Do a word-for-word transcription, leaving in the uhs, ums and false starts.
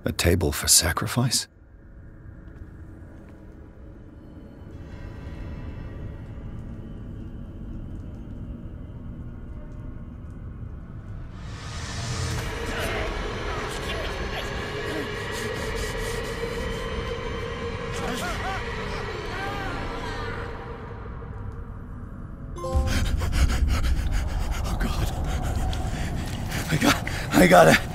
A table for sacrifice? Oh God. I got, I gotta...